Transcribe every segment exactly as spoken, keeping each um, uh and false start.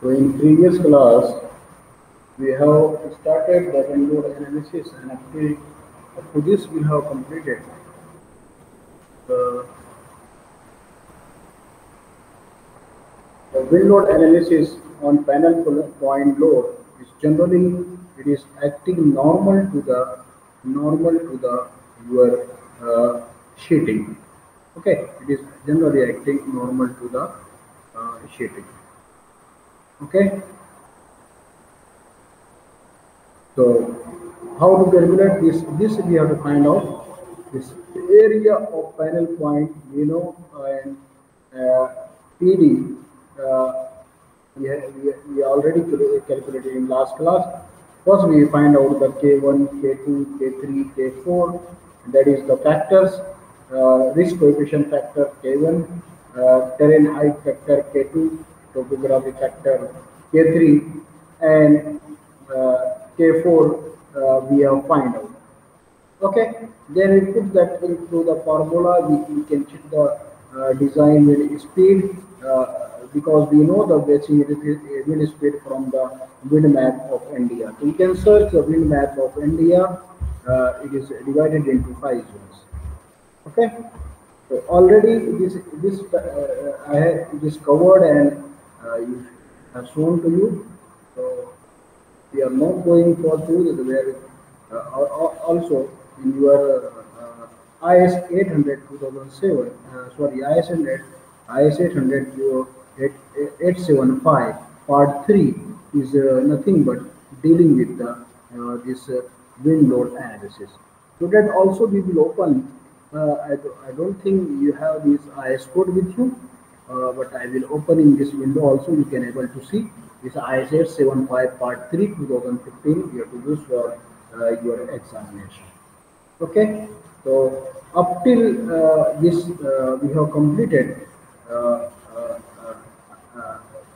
So in previous class, we have started the wind load analysis, and up to, up to this we have completed. The, the wind load analysis on panel point load is generally it is acting normal to the normal to the your uh, sheeting. Okay, it is generally acting normal to the uh, sheeting. Okay. So how to calculate this? This we have to find out this area of panel point, you know, and uh, P D. Uh, we, ha- we, we already cal- calculated in last class. First, we find out the K one, K two, K three, K four. That is the factors. Uh, risk coefficient factor K one, uh, terrain height factor K two, topography factor K three, and uh, K four uh, we have find out. Okay, then we put that into the formula. We, we can check the uh, design wind speed uh, because we know the basic wind speed from the wind map of India. So you can search the wind map of India. Uh, it is divided into five zones. Okay, so already this this uh, I have it is covered and uh, you have shown to you. So we are not going for two where uh, al- al- also in your uh, I S eight hundred two thousand seven, uh, sorry I S one hundred I S eight hundred eight seven five part three is uh, nothing but dealing with the uh, this uh, wind load analysis. So that also we will open. Uh, I, do, I don't think you have this I S code with you, uh, but I will open in this window also. You can able to see this I S eight seven five part three twenty fifteen. You have to use for uh, your examination. Okay, so up till uh, this uh, we have completed. Uh, uh, uh, uh,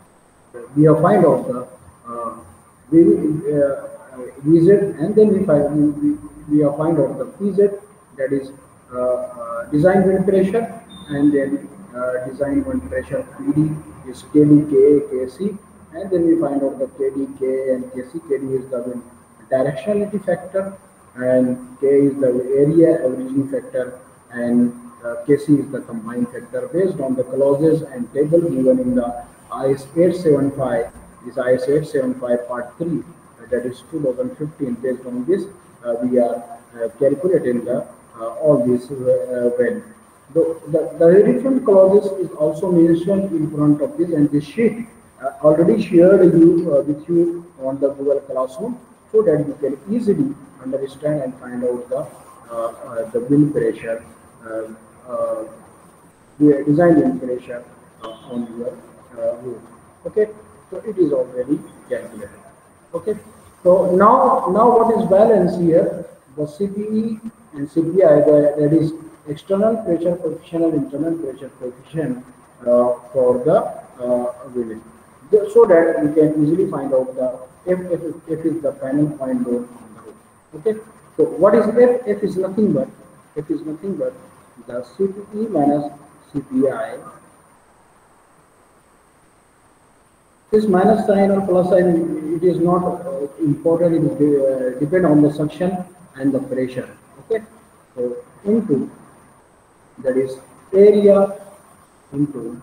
we have find out the uh, we uh, V Z, and then we find we, we, we have find out the P Z, that is uh, uh, design wind pressure, and then uh, design wind pressure P D is K D, K A, K C, and then we find out the K D, K and K C. K D is the wind directionality factor, and K is the area averaging factor, and uh, K C is the combined factor based on the clauses and table given in the I S eight seven five. This I S eight seven five part three, uh, that is two thousand fifteen. Based on this, uh, we are uh, calculating the uh, all these uh, uh, when the, the, the different clauses is also mentioned in front of this, and this sheet uh, already shared you uh, with you on the Google Classroom, so that you can easily understand and find out the uh, uh, the wind pressure, um, uh, the design wind pressure uh, on your uh, roof. Okay, so it is already calculated. Okay, so now now what is balance here? The C P E and C P I, the, that is external pressure coefficient and internal pressure coefficient uh, for the uh, wind, so that we can easily find out the F, F, F is the panel point load on the roof. Okay, so what is F? F is nothing but F is nothing but the C P E minus C P I. This minus sign or plus sign, it is not uh, important. It is uh, depend on the suction and the pressure. Okay, so into that is area into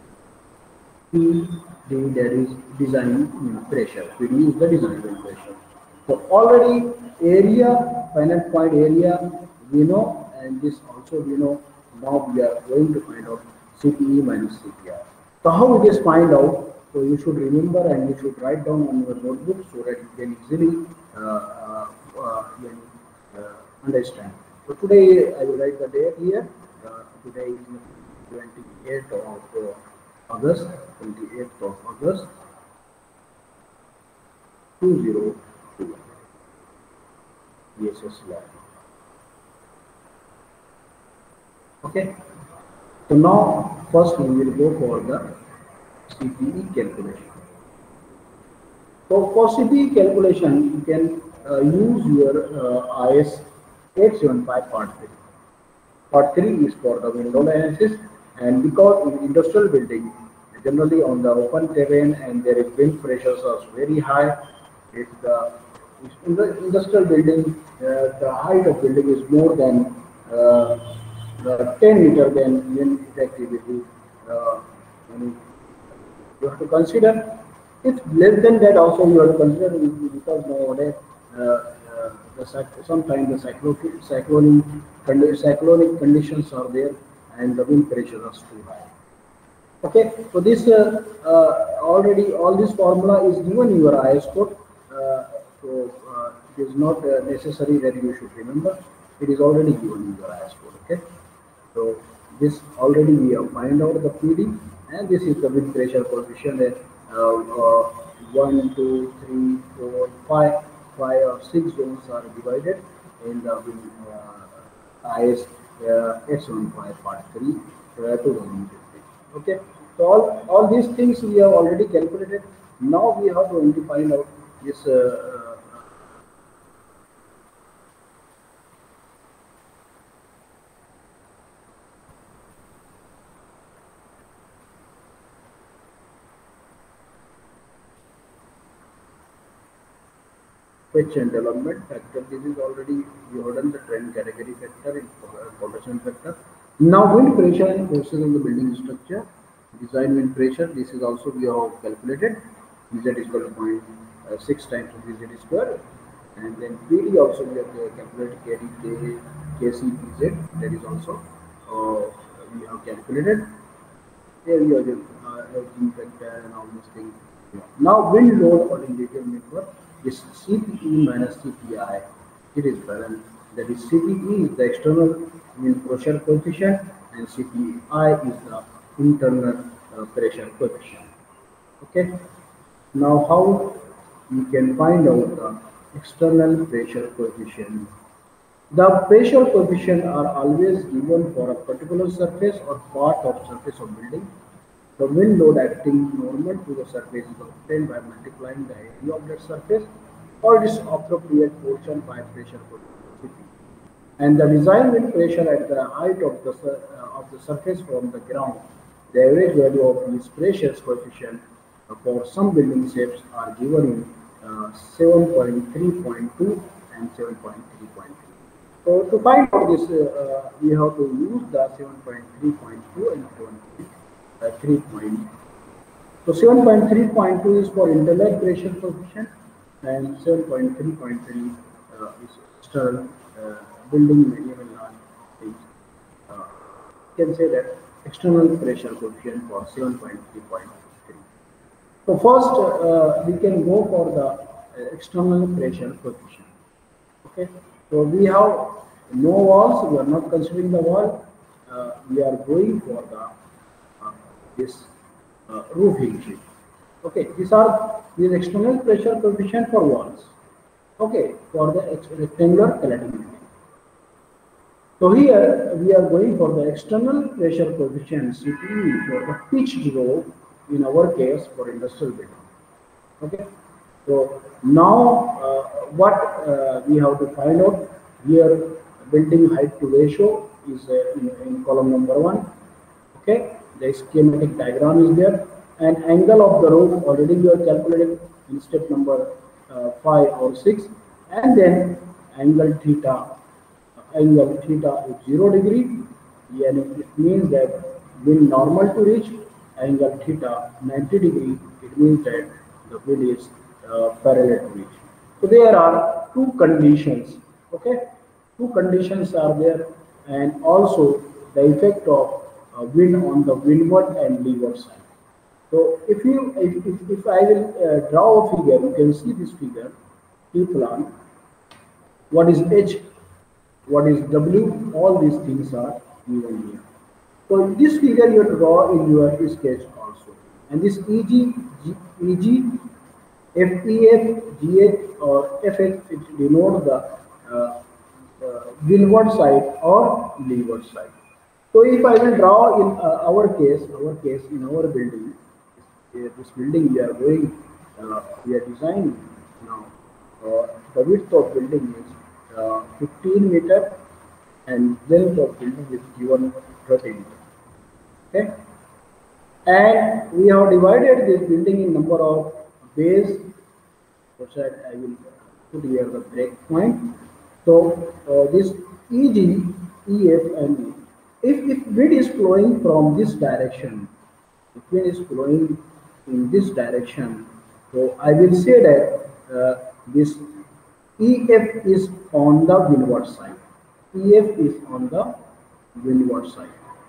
P D, that is design pressure. P D is the design pressure. So already area, final point area we know, and this also we know. Now we are going to find out C P E minus C P I. So how it is find out? So you should remember and you should write down on your notebook so that you can easily uh, uh, uh, uh, understand. So today I will write the date here. Uh, today is twenty-eighth of uh, August, twenty-eighth of August, two thousand two. B S S lab. Okay. So now first we will go for the C P E calculation. So for C P E calculation, you can uh, use your uh, I S eight seven five part three. Part three is for the wind load analysis, and because in industrial building generally on the open terrain and their wind pressures are very high. If the if in the industrial building, uh, the height of building is more than uh, the ten meter, then wind activity. Uh, I mean, you have to consider. If less than that, also you have to consider, because nowadays uh, uh, the cyc- sometimes the cyclonic cyclonic, condi- cyclonic conditions are there and the wind pressure is too high. Okay, so this uh, uh, already all this formula is given in your I S code. Uh, so uh, it is not uh, necessary that you should remember. It is already given in your I S code. Okay, so this already we have find out the P D, and this is the wind pressure coefficient. Uh, uh, one, two, three, four, five, five or six zones are divided in the wind, uh, I S uh, X one five part three uh, two thousand fifteen. Okay, so all all these things we have already calculated. Now we have to only find out this. Uh, uh, Pitch and development factor. This is already we have done the trend category factor in production factor. Now wind pressure and forces on the building structure. Design wind pressure. This is also we have calculated. Z is equal to point uh, six times V Z square. And then P D also we have uh, calculated K D K K C P Z. That is also uh, we have calculated. Here you have the uh, edging factor and all these things. Now wind load on individual network is C P E minus C P I. It is balanced. That is C P E is the external wind pressure coefficient and C P I is the internal uh, pressure coefficient. Okay. Now how we can find out the external pressure coefficient? The pressure coefficient are always given for a particular surface or part of surface of building. The wind load acting normal to the surface is obtained by multiplying the area of that surface or its appropriate portion by pressure coefficient. And the design wind pressure at the height of the, uh, of the surface from the ground. The average value of this pressure coefficient uh, for some building shapes are given in uh, seven point three point two and seven point three point three. So to find out this, uh, uh, we have to use the seven point three point two and seven point three point two. So seven point three point two is for internal pressure coefficient and seven point three point three uh, is external uh, building medium and large things. Uh, you can say that external pressure coefficient for seven point three point three. So first uh, we can go for the uh, external pressure coefficient. Okay, so we have no walls. We are not considering the wall. Uh, we are going for the uh, this uh, roofing sheet. Okay, these are these external pressure coefficient for walls. Okay, for the rectangular cladding building. So here we are going for the external pressure coefficient C P E for the pitched roof in our case for industrial building. Okay, so now uh, what uh, we have to find out here, building height to ratio is uh, in, in column number one. Okay, the schematic diagram is there, and angle of the roof already we have calculated in step number uh, five or six, and then angle theta. Angle theta is zero degree, and it means that wind normal to reach. Angle theta ninety degree, it means that the wind is uh, parallel to reach. So there are two conditions. Okay, two conditions are there, and also the effect of uh, wind on the windward and leeward side. So if you if, if, if I will uh, draw a figure, you can see this figure, T plan. What is H? What is W? All these things are given here. So this figure you draw in your sketch also. And this E G, G, E G, F E F, G H or F H, it denotes the uh, uh, windward side or leeward side. So if I will draw in uh, our case, our case in our building, uh, this building we are going, uh, we are designing now. Uh, the width of building is uh, fifteen meter and length of building is given thirty meter. Okay. And we have divided this building in number of bays. Outside, I will put here the break point. So uh, this E G, E F, and E. If, if wind is flowing from this direction, if wind is flowing in this direction, so I will say that uh, this E F is on the windward side. E F is on the windward side.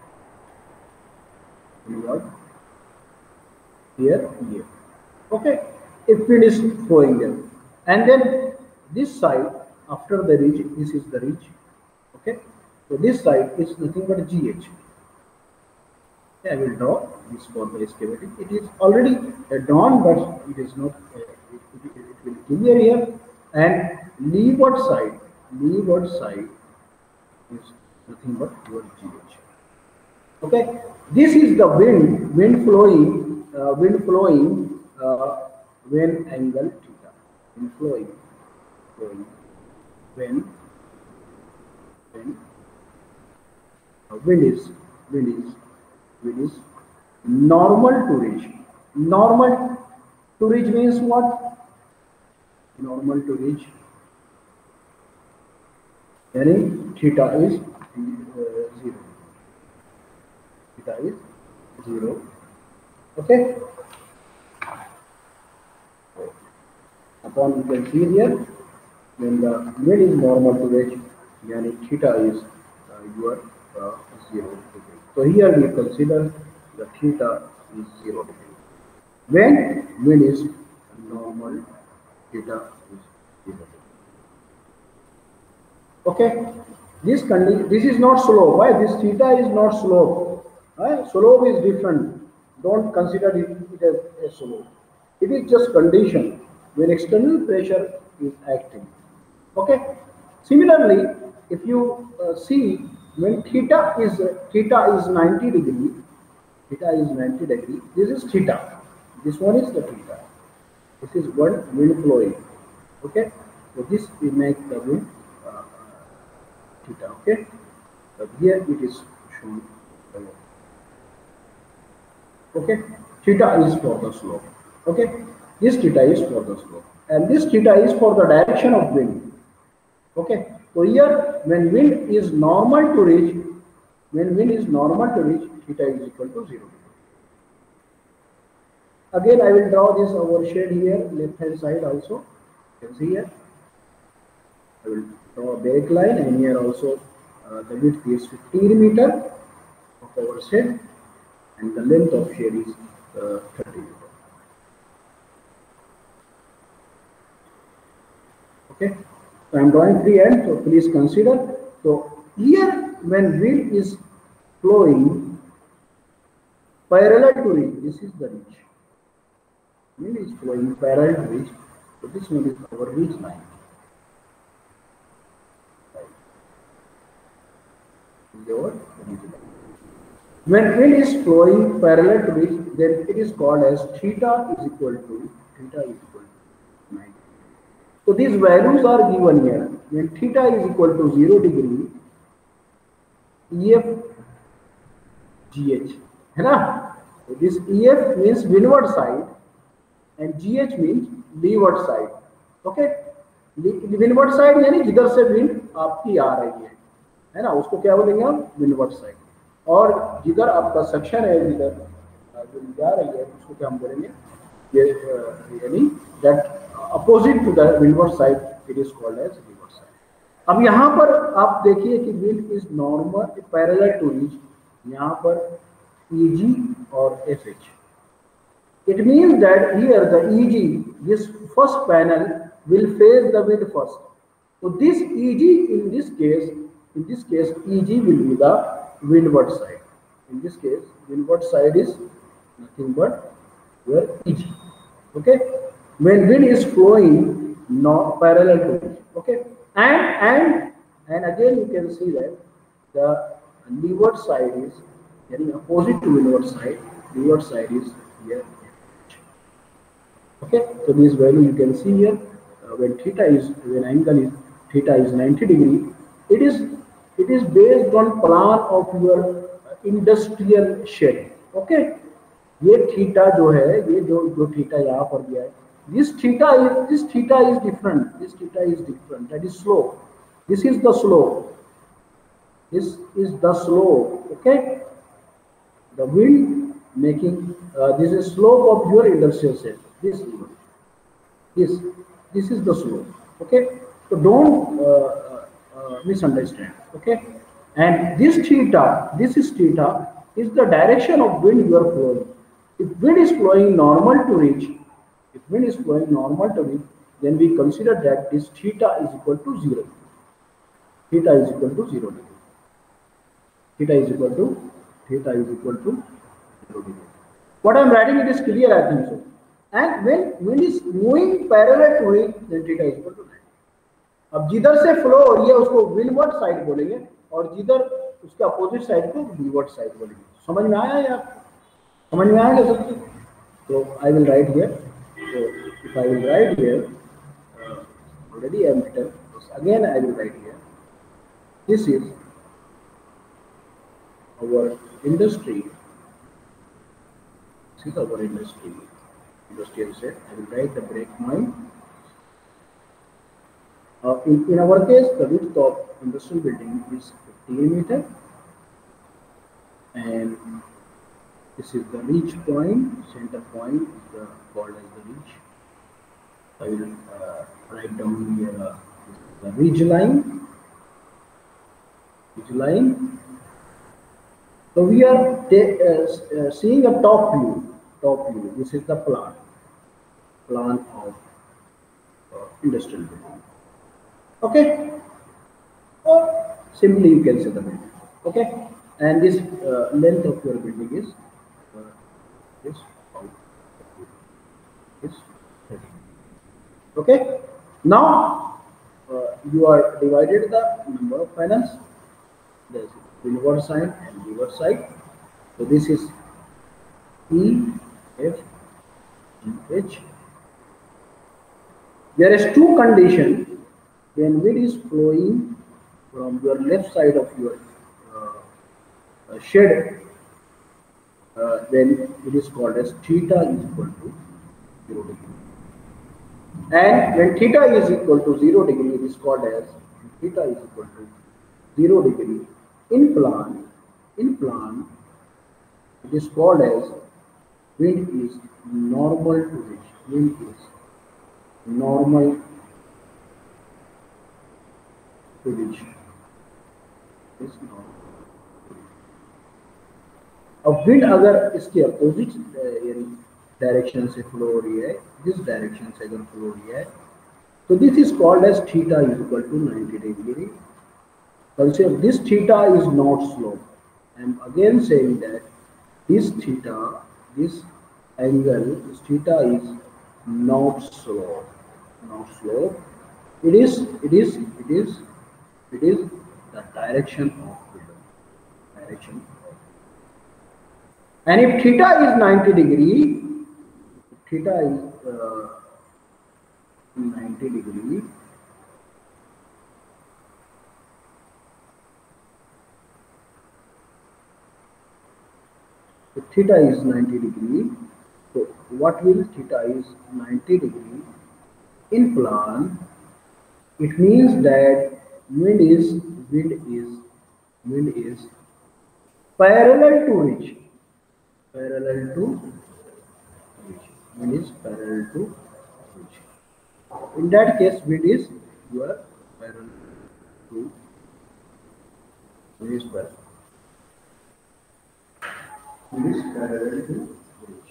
Windward here, E F. Okay, if wind is flowing there, and then this side after the ridge, this is the ridge. Okay, so this side is nothing but G H. Okay, I will draw this for the excavating. It is already uh, drawn, but it is not. Uh, it, it, it will clear here. And leeward side, leeward side is nothing but your G H. Okay, this is the wind, wind flowing, uh, wind flowing, uh, when angle theta, wind flowing, flowing, when, when uh, wind is, wind is, wind is normal to ridge. Normal to ridge means what? Normal to ridge. Yani theta is uh, zero. Theta is zero. Okay. Upon you can see here, when the wind is normal to ridge, yani theta is uh, your uh, zero degree. So here we consider the theta is zero degree. When wind is normal, theta is zero degree. Okay, this condition, this is not slope. Why this theta is not slope? Right? Slope is different. Don't consider it, it as a slope. It is just condition when external pressure is acting. Okay. Similarly, if you uh, see when theta is uh, theta is ninety degree, theta is ninety degree. This is theta. This one is the theta. This is one wind flowing. Okay. So this we make the wind uh, theta. Okay. But here it is shown below. Okay. Theta is for the slope. Okay. This theta is for the slope, and this theta is for the direction of wind. Okay. So here, when wind is normal to ridge, when wind is normal to ridge, theta is equal to zero. Again, I will draw this over shade here, left hand side also. You can see here. I will draw a back line, and here also uh, the width is fifteen meter of our shade, and the length of shade is uh, thirty meter. Okay, so I am drawing free end, so please consider. So here, when wind is flowing parallel to ridge, this is the ridge. Wind is flowing parallel to ridge, so this one is our ridge line. When wind is flowing parallel to ridge, then it is called as theta is equal to theta is equal to ninety. So these values are given here. When theta is equal to zero degree, E F G H, है ना? So this E F means windward side, and G H means leeward side. Okay? Windward side यानी जिधर से wind आपकी आ रही है, है ना? उसको क्या बोलेंगे हम? Windward side. और जिधर आपका section है, जिधर जो जा रही है, उसको क्या हम बोलेंगे? ये यानी that opposite to the windward side, it is called as leeward side. अब यहाँ पर आप देखिए कि wind is normal parallel to ridge, यहाँ पर E G और F H. It means that here the E G, this first panel will face the wind first. So this E G in this case, in this case E G will be the windward side. In this case, windward side is nothing but your E G. Okay. When wind is flowing not parallel to it, okay, and and and again you can see that the leeward side is getting opposite to windward side. Leeward side is here. Okay, so this value you can see here. Uh, when theta is when angle is theta is ninety degree, it is it is based on plan of your industrial shed. Okay, ये theta जो है, ये जो जो theta यहाँ पर दिया है, this theta is this theta is different, this theta is different, that is slope, this is the slope, this is the slope. Okay, the wind making uh, this is slope of your industrial set, this this this is the slope. Okay, so don't uh, uh, uh, misunderstand. Okay, and this theta, this is theta, is the direction of wind you are flowing. If wind is flowing normal to reach, if wind is flowing normal to reach, then we consider that this theta is equal to zero. Theta is equal to zero degree. Theta is equal to theta is equal to zero degree. What I am writing, it is clear, I think so. And when wind is moving parallel to it, then theta is equal to nine. अब जिधर से flow हो रही है उसको windward side बोलेंगे, और जिधर उसके अपोजिट साइड को लीवर्ड साइड बोलेंगे. समझ में आया या समझ में आया सबको? तो I will write here. So if I will write here, uh, already I am written. Again I will write here. This is our industry. This is our industry. Industrial set. I will write the break point. Uh, in, in our case, the width of industrial building is fifteen meter, and this is the reach point. Center point is the, called as the reach. I will uh, write down here uh, the ridge line. Ridge line. So we are uh, uh, seeing a top view. Top view. This is the plan. Plan of uh, industrial building. Okay, or simply you can say the building. Okay, and this uh, length of your building is uh, this is thirty. Okay, now uh, you are divided the number of panels. There is inward side and leeward side. So this is E, F, and H. There is two conditions. When wind is flowing from your left side of your uh, uh, shed, uh, then it is called as theta is equal to zero degree. And when theta is equal to zero degree, it is called as theta is equal to zero degree. In plan, in plan, it is called as wind is normal to reach. Wind is normal to reach. Is normal. अब wind अगर इसके opposite direction से flow हो रही है, this direction से अगर flow हो रही है, तो this is called as theta is equal to ninety degree. Consider this theta is not slope. I am again saying that this theta, this angle, this theta is not slope. Not slope. It is. It is. It is. It is the direction of below. Direction. And if theta is ninety degree, theta is uh, ninety degree. So theta is ninety degree. So what will theta is ninety degree in plan? It means that wind is wind is wind is parallel to ridge. Parallel to ridge. Wind is parallel to ridge. In that case, wind is you are parallel to wind is parallel. Is parallel to ridge.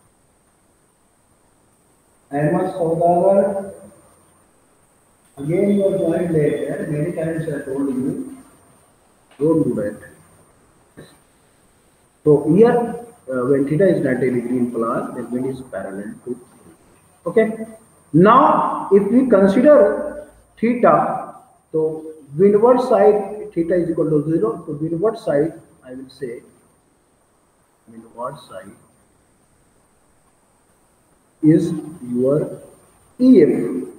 And my Saudagar, again you are joined later. Many times I told you, don't do that. So here, uh, when theta is ninety degree in plan, then wind is parallel to ridge. Okay. Now, if we consider theta, so windward side theta is equal to zero. So windward side, I will say. Windward side is your E F,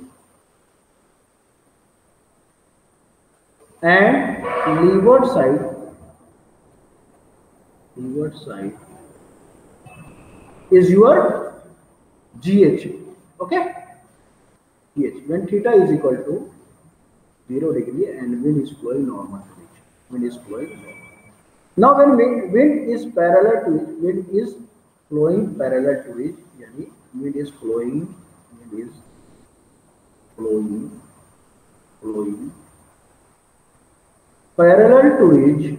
and leeward side, leeward side is your G H. Okay, G H when theta is equal to zero degree and wind is flowing normal to it. Wind is flowing normal. Now when wind, wind is parallel to it, wind is flowing parallel to it, yani wind is flowing, wind is flowing, flowing parallel to it,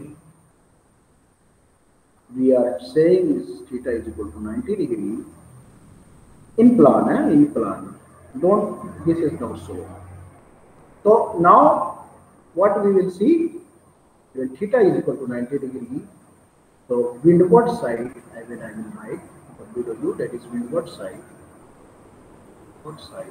we are saying is theta is equal to ninety degree in plan, eh? in plan. Don't, this is not so. So now what we will see, when theta is equal to ninety degree, so windward side, I will, I will write W W, that is windward side, windward side,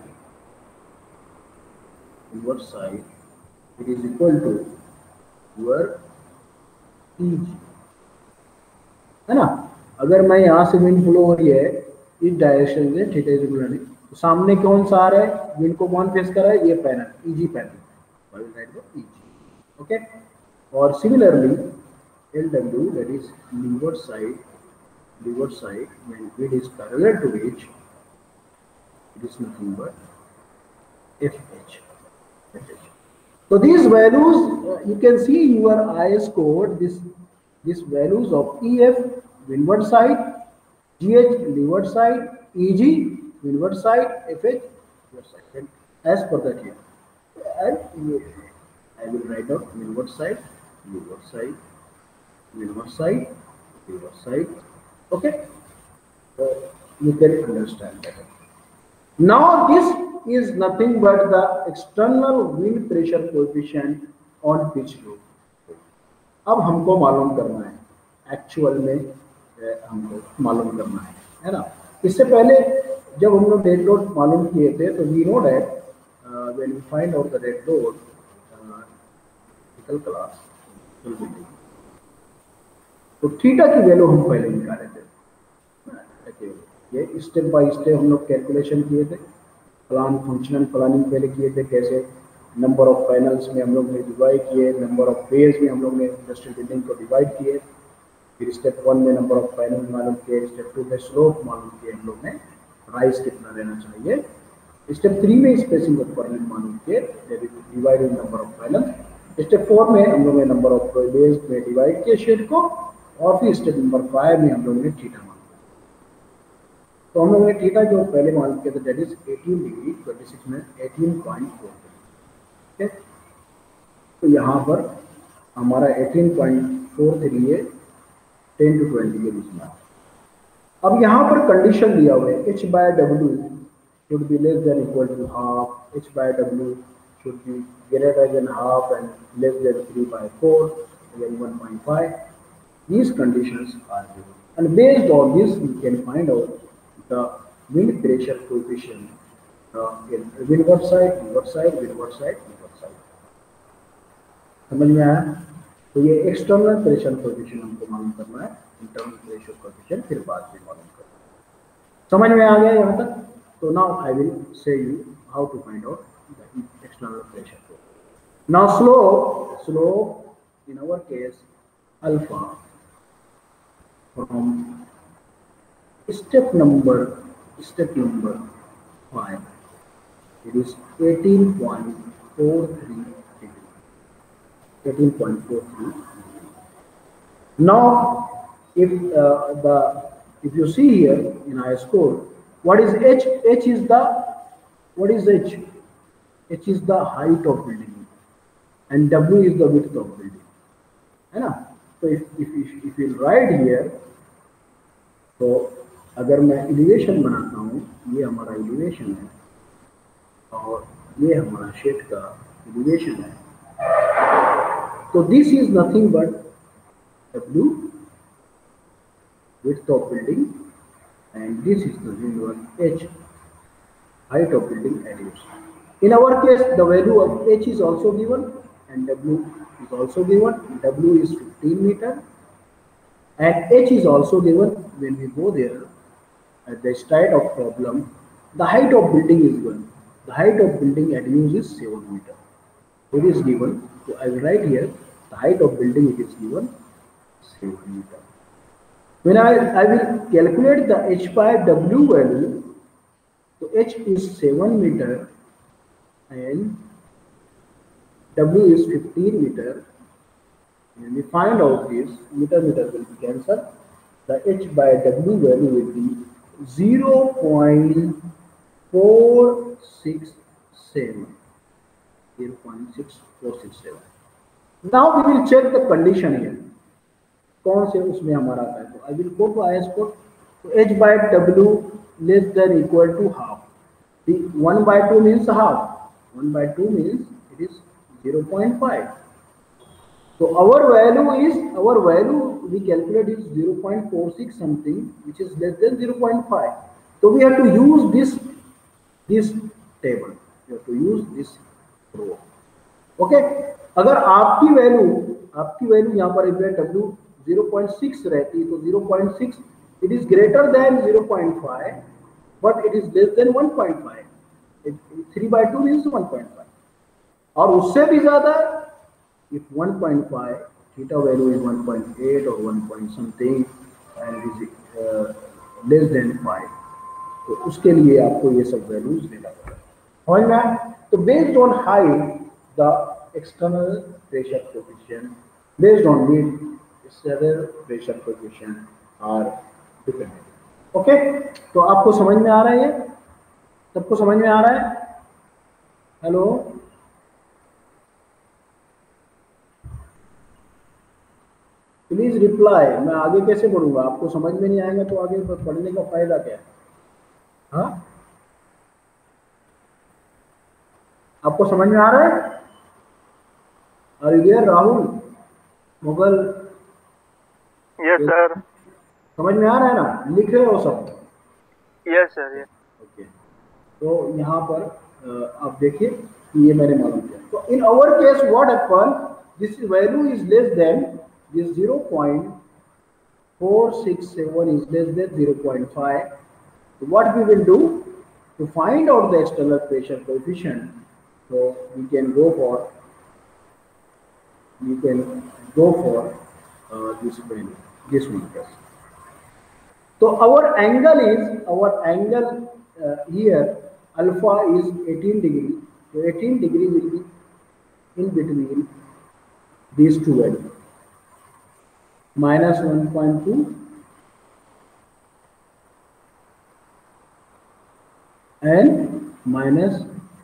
windward side, it is equal to your E G, है ना? अगर मैं यहाँ से wind flow हो रही है इस डायरेक्शन में थीटा इज इक्वल टू, तो सामने कौन सा आ रहा है, विंड को कौन फेस कर रहा है, ये panel EG panel, I will write the EG. Okay, और similarly L W, that is leeward side, leeward side when wind is parallel to it, it is nothing but F H. F H. So these values, uh, you can see in your I S code, this these values of E F windward side, G H leeward side, E G windward side, F H windward side. And as per that here, and I will write out windward side, leeward side, windward side, leeward side. Okay, so you can understand better. Now this is nothing but the external wind pressure coefficient on pitch loop. अब हमको मालूम करना है, actual में हमको मालूम करना है, है ना? इससे पहले जब हम लोग डेड लोड मालूम किए थे तो we know that when we find out the dead load physical class, तो थीटा की वैल्यू हम पहले निकाले थे. ये स्टेप बाय स्टेप हम लोग कैलकुलेशन किए थे, प्लान फंक्शनल प्लानिंग पहले किए थे, कैसे नंबर ऑफ पैनल्स में हम लोग ने डिवाइड किए, नंबर ऑफ बेस में हम लोग ने इंडस्ट्रियल बिल्डिंग को डिवाइड किए, फिर स्टेप वन में नंबर ऑफ पैनल मालूम किए, स्टेप टू में स्लोप मालूम किए हम लोग ने, राइज कितना रहना चाहिए, स्टेप थ्री में स्पेसिंग ऑफ पैनल मालूम किए, divided number of panel, step four में हम लोग ने नंबर ऑफ बेस में डिवाइड किए शेड को, और फिर स्टेप नंबर फाइव में हम लोग ने थीटा मालूम. तो हम लोग ने थीटा जो पहले मालूम किया था that is eighteen degree, twenty six में एटीन पॉइंट फोर. ठीक है, तो यहाँ पर हमारा एटीन पॉइंट फोर थ्री है टेन टू ट्वेंटी के बीच में. अब यहाँ पर कंडीशन दिया हुआ है h by W should be less than equal to half, h by W should be greater than half and less than three by four then one point five. These conditions are given, and based on this we can find out the wind pressure coefficient uh, in windward side, windward side, windward side, windward side. समझ में आया? तो ये external pressure coefficient हमको मालूम करना है, internal pressure coefficient फिर बाद में मालूम करना है. समझ में आ गया यहाँ तक? तो now I will say you how to find out the external pressure coefficient. Now slope, slope in our case alpha from step number step number five, it is eighteen point four three degree, eighteen point four three. Now if uh, the if you see here in I S code, what is h? H is the, what is h? H is the height of building and w is the width of building, है ना? तो if if if you write here, तो अगर मैं elevation बनाता हूँ, ये हमारा एलिवेशन है और ये हमारा शेड का एलिवेशन है, तो this is nothing but W width of building and this is the value of H, height of building elevation. In our case the value of H is also given and W is also given. W is fifteen meter and H is also given. When we go there at the start of problem, the height of building is given. The height of building at use is seven meter. It is given. So I will write here the height of building, it is given seven meter. When I, I will calculate the h by w value, so h is seven meter and w is fifteen meter. When we find out this, meter meter will be cancelled. The h by w value will be zero point four six seven. zero point six four six seven. Now we will check the condition here. कौन से उसमें हमारा आता है? तो I will go to I S code. तो h by w less than equal to half. The one by two means half. one by two means it is zero point five. So our value is, our value we calculate is zero point four six something, which is less than zero point five. So we have to use this this table. You have to use this row. Okay. अगर आपकी value आपकी value यहाँ पर w zero point six रहती तो zero point six it is greater than zero point five, but it is less than one point five. three by two means one point five. और उससे भी ज़्यादा, if one point five, theta value is one point eight or one point something and is uh, less than five, तो उसके लिए आपको ये सब वैल्यूज देना पड़ेगा. समझ में आया? तो based on height, the external pressure coefficient, based on width, external pressure coefficient are dependent. Okay, तो आपको समझ में आ रहा है? ये सबको समझ में आ रहा है? Hello, please reply. मैं आगे कैसे पढ़ूंगा? आपको समझ में नहीं आएगा तो आगे पढ़ने का फायदा क्या है? हाँ, आपको समझ में आ रहा है? Are you there, Rahul, Mughal? Yes sir. समझ में आ रहा है ना? लिख रहे हो सब? Yes sir. ओके, तो यहाँ पर आप देखिए कि ये मैंने मालूम किया. तो in our case what happen, this value is less than this zero point four six seven is less than zero point five. So what we will do to find out the external pressure coefficient, so we can go for we can go for uh, this value, this one plus. So our angle is, our angle uh, here alpha is eighteen degree. So eighteen degree will be in between these two values, minus one point two and minus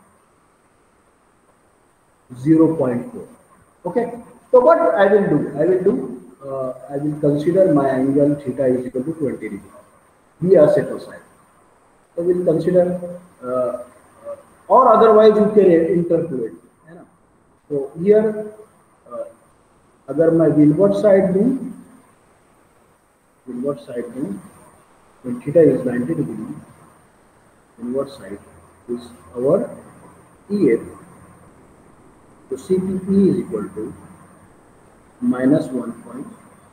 zero point four. Okay, so what I will do, I will do, uh, I will consider my angle theta is equal to twenty degree. We are set aside. So we will consider, uh, uh, or otherwise you can interpolate, है ना? So here, uh, अगर मैं windward side दूँ, windward side दूँ, when theta is ninety degree, windward side is our E F. So C P P is equal to minus one point,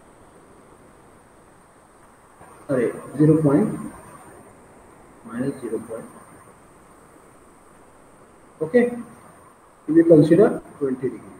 sorry, zero point, minus zero point. Okay, we consider twenty degree.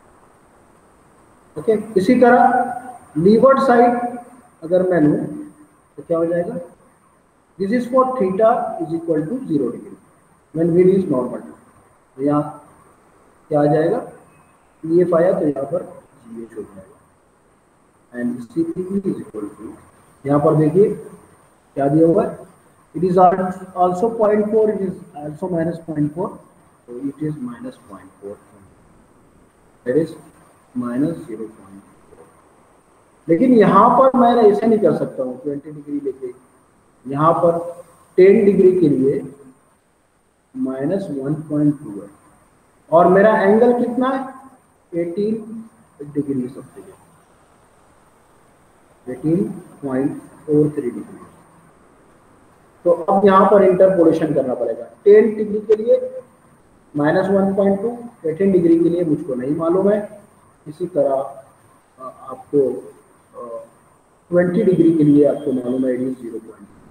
Okay, इसी तरह leeward side अगर मैं लूँ तो क्या हो जाएगा? This is for theta is equal to zero degree when wind is normal. तो यहाँ क्या आ जाएगा? E F आया तो यहाँ पर G H हो जाएगा and C P P is equal to, यहाँ पर देखिए क्या दिया हुआ है? It is also zero point four, it is also minus zero point four, so it is minus zero point four, that is minus zero point four. लेकिन यहाँ पर मैं ऐसे नहीं कर सकता हूँ twenty डिग्री लेके, यहाँ पर ten डिग्री के लिए माइनस वन पॉइंट टू है और मेरा एंगल कितना है? eighteen डिग्री सब जगह, eighteen point four three degree. तो अब यहाँ पर इंटरपोलेशन करना पड़ेगा. ten डिग्री के लिए minus one point two, eighteen degree के लिए मुझको नहीं मालूम है. इसी तरह आपको twenty डिग्री के लिए आपको मालूम है zero point two.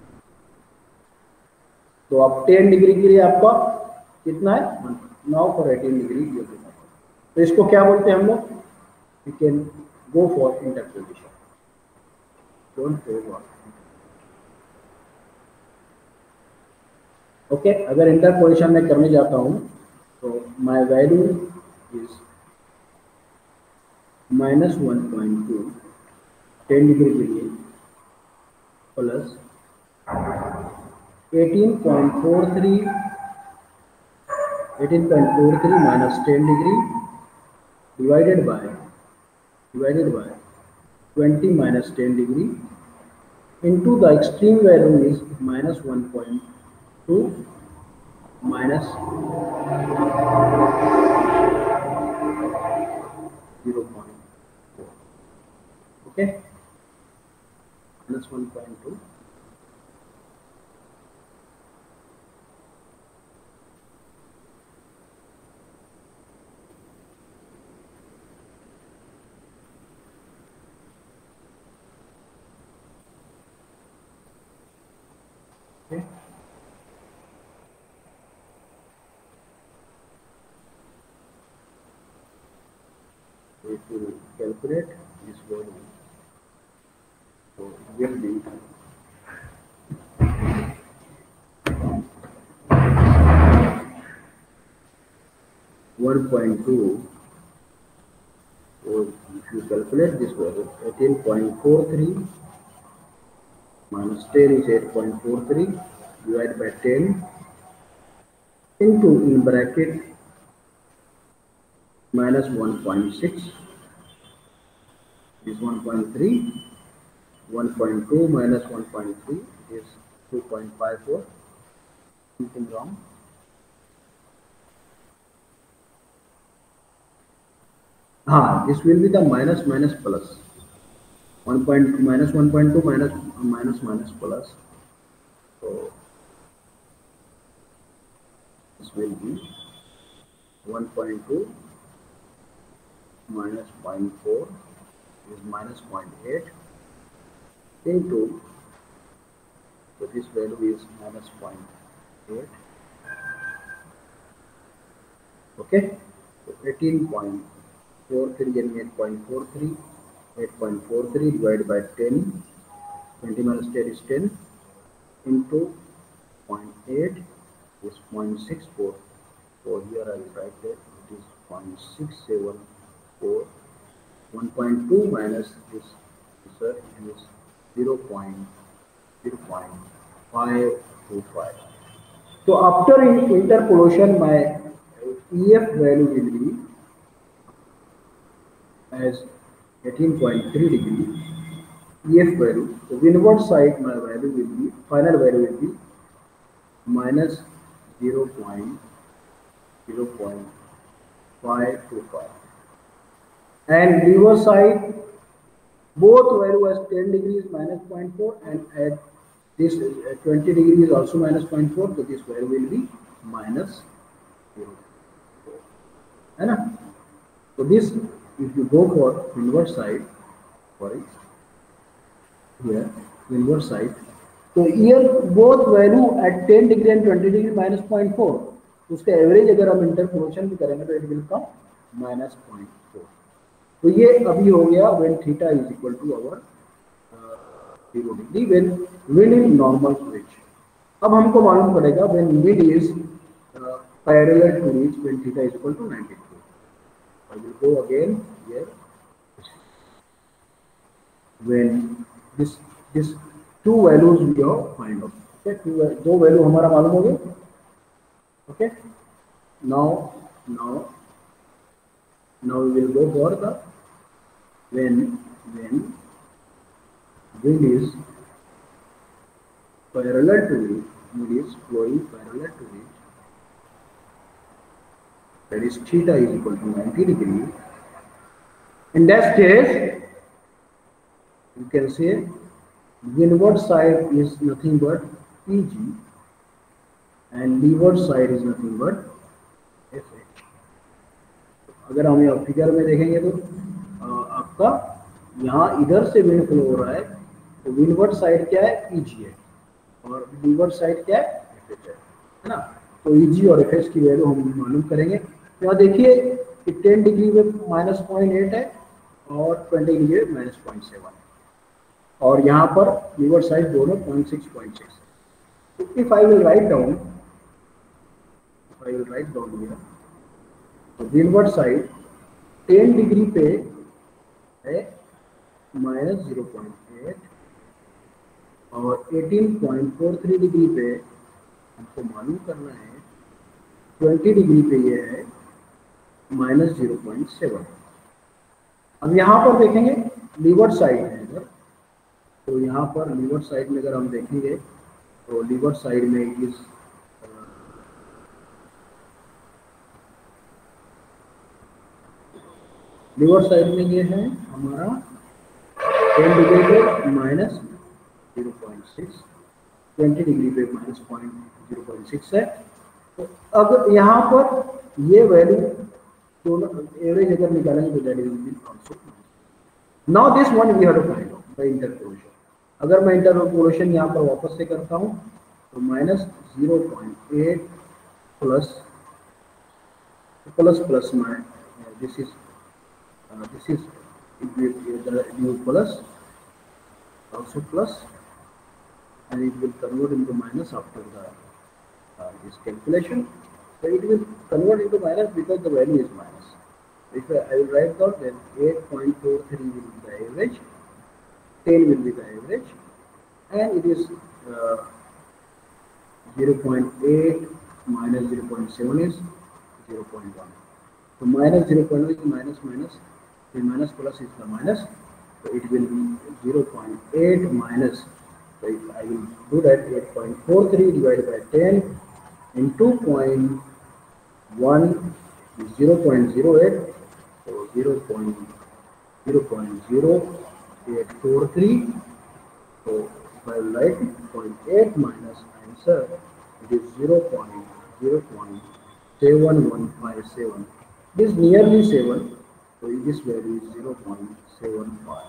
तो अब ten डिग्री के लिए आपका कितना है? नाउ फॉर eighteen डिग्री ये होगा. तो इसको क्या बोलते हैं हम लोग? We can go for interpolation. Don't over. Okay, अगर इंटरपोलेशन में करने जाता हूँ तो my value is minus one point two ten degree के लिए plus eighteen point four three eighteen point four three minus ten degree divided by divided by twenty minus ten degree into the extreme value is minus one point two minus zero point four. Okay, minus one point two. Okay. So if you calculate this value, so it will be one point two. So if you calculate this value, eighteen point four three minus ten is eight point four three divided by ten into in bracket minus one point six is one point three, one point two minus one point three is two point five four, something wrong. Ah, this will be the minus minus plus. one point minus one point two minus minus minus plus. So this will be one point two minus zero point four is minus zero point eight into, so this value is minus zero point eight. Okay, so eighteen point four three and eight point four three, eight point four three divided by ten, twenty minus ten is ten into zero point eight is zero point six four. So here I will write that it is zero point six seven four. one point two minus this, sir, it is zero point five two five. So after interpolation, my E F value will be as eighteen point three degree. E F value, so windward side my value will be, final value will be minus zero point five two five, and leeward side both value as ten degrees minus zero point four, and at this uh, twenty degrees also minus zero point four, so this value will be minus zero. है ना? So this, if you go for windward side, sorry, here windward side, तो here both value at ten degree and twenty degree minus zero point four, उसका average अगर हम interpolation भी करेंगे तो it will come minus zero point four. तो ये अभी हो गया when theta is equal to our zero degree when wind is normal to reach. अब हमको मालूम पड़ेगा when wind is uh, parallel to reach when theta is equal to ninety degree. I will go again here. When this this two values we have find out. Okay, two दो value हमारा मालूम हो गया. Okay, now now now we will go for the when when wind is parallel to it, wind is flowing parallel to it, that is theta is equal to ninety degree. In that case, you can say windward side is nothing but P G and leeward side is nothing but F H. अगर हम यहाँ figure में देखेंगे तो आ, आपका यहाँ इधर से विंड फ्लो हो रहा है, तो विंडवर्ड साइड क्या है, E G है, और लीवर्ड साइड क्या है, F H है, है ना? तो E G और F H की वैल्यू हम मालूम करेंगे. यहाँ देखिए कि टेन डिग्री में माइनस पॉइंट एट है और ट्वेंटी डिग्री में माइनस पॉइंट सेवन. और यहाँ पर लीवर साइड दोनों point six point six. If I will write down, if I will write down here, तो विंडवर्ड साइड टेन डिग्री पे है माइनस जीरो पॉइंट एट, और eighteen point four three degree पे हमको मालूम करना है ट्वेंटी डिग्री पे ये है माइनस जीरो पॉइंट सेवन। अब यहाँ पर देखेंगे लीवर साइड है अगर, तो यहाँ पर लीवर साइड में अगर हम देखेंगे तो लीवर साइड में इस लीवर साइड में ये है हमारा टेन डिग्री पे minus zero point six, twenty degree पे minus point zero point six है। तो अब यहाँ पर ये वैल्यू दोनों एवरेज अगर निकालेंगे तो that will be also. Now this one we have to find out by interpolation. अगर मैं इंटरपोलेशन यहाँ पर वापस से करता हूँ तो minus zero point eight plus plus plus mine this is this is new plus also plus, and it will convert into minus after the uh, this calculation. So it will convert into minus because the value is minus. If I, I will write down, then eight point four three will be the average, ten will be the average, and it is uh, zero point eight minus zero point seven is zero point one. So minus zero point one is minus minus, the minus plus is the minus. So it will be zero point eight minus, so if I will do that, eight point four three divided by ten into zero point one is zero point zero eight, so zero point zero eight four three. So if I will write zero point eight minus answer, it is zero point zero seven one five seven. It is nearly seven, so this value is zero point seven five.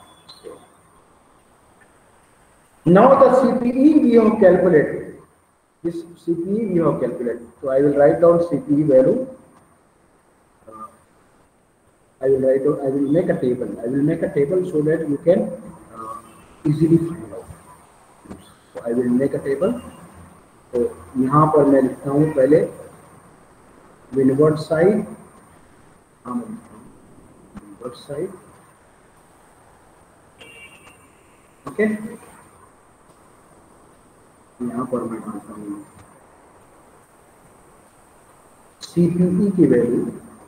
Now the C P E we have calculated. This C P E we have calculated. So I will write down C P E value. Uh, I will write down. I will make a table. I will make a table so that you can uh, easily find out. So I will make a table. तो यहाँ पर मैं लिखता हूँ पहले windward side, हाँ मैं लिखता हूँ विंडवर्ड साइड, ओके। यहाँ पर मैं डालता हूँ सीपीई की वैल्यू,